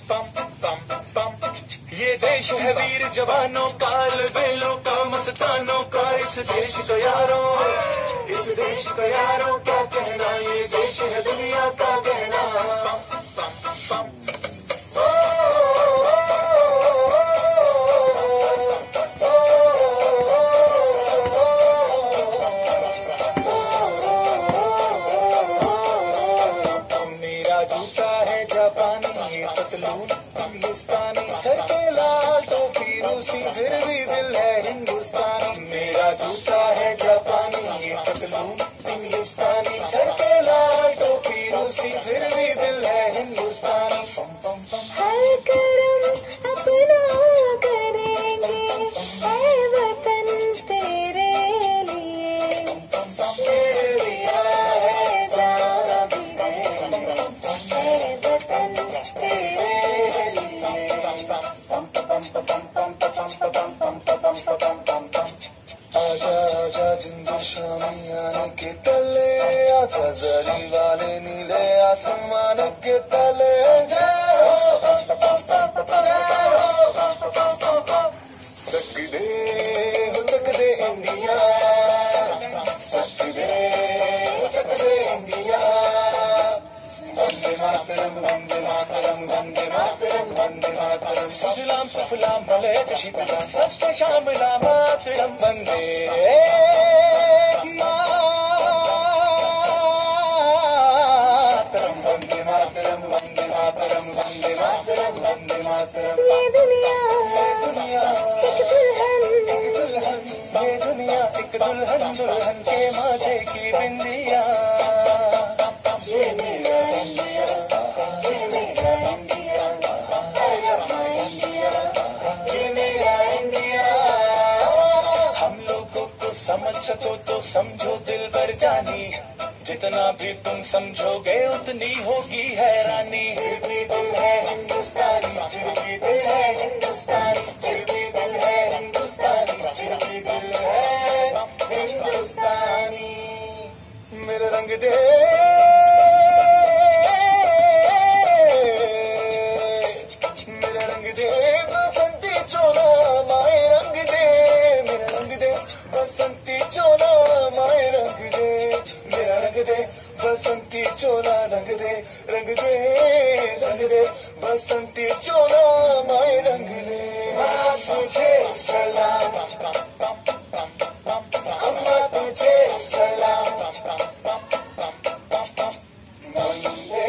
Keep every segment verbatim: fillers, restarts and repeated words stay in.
पम पम पम। ये देश है वीर जवानों का, बेलों का, मस्तानों का, इस देश का यारों, इस देश का यारों क्या कहना, ये देश है दुनिया का कहना। पम पम पम। हिंदुस्तानी सर के लाल टोपी रूसी, फिर भी दिल है हिंदुस्तानी। मेरा जूता है जापानी, ये पतलून हिंदुस्तानी, सर के लाल टोपी रूसी, फिर भी दिल है हिंदुस्तानी। हर करम अपना करेंगे ऐ वतन तेरे लिए, मेरा है ज़ारा भी देंगे ऐ वतन तेरे आजा आजा जिंदू शामी आने के तले, आजा जरी वाले नीले आसमान के तले। चक दे हो चक दे इंडिया, चक दे हो चक दे इंडिया। वंदे मातरम वंदे मातरम वंदे मातरम वंदे मातरम। सुजलाम सुफलाम मलयज शीतलाम सस्ते श्यामलां मातरम। वंदे मातरम वंदे मातरम वंदे मातरम वंदे मातरम वंदे मातरम। ये दुनिया दुनिया एक दुल्हन, एक दुल्हन, ये दुनिया एक दुल्हन, दुल्हन के माथे की बिंदिया। ये मेरा इंडिया, ये मेरा India, I love my India, ये मेरा इंडिया। हम लोगों को समझ सको तो समझो दिल भर जानी, जितना भी तुम समझोगे उतनी होगी हैरानी। फिर भी दिल है हिंदुस्तानी, फिर भी दिल है हिंदुस्तानी, फिर भी दिल है हिंदुस्तानी, फिर भी दिल है हिंदुस्तानी। मेरा रंग दे मेरा रंग दे बसंती चोला, माए रंग दे मेरा रंग दे बसंती चोला, माए रंग दे मेरा रंग दे बसंती चोला। रंग दे रंग दे रंग दे बसंती चोला, माए रंग दे। माँ तुझे सलाम, अम्मा तुझे सलाम, वंदे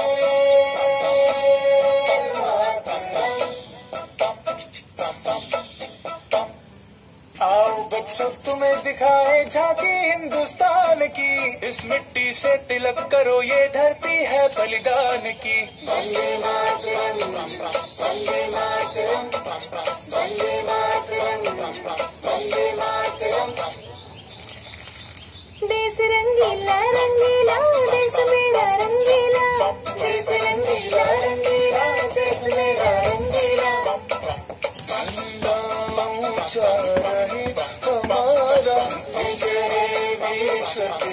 आओ बच्चों तुम्हें दिखाए झांकी हिंदुस्तान की, इस मिट्टी से तिलक करो ये धरती है बलिदान की। वंदे मातरम वंदे मातरम वंदे मातरम वंदे मातरम। देश रंगीला रंगीला देश मेरा रंगीला, देश रंगीला रंगीला देश मेरा रंगीला। ऊंचा रहे हमारा विजय विश्व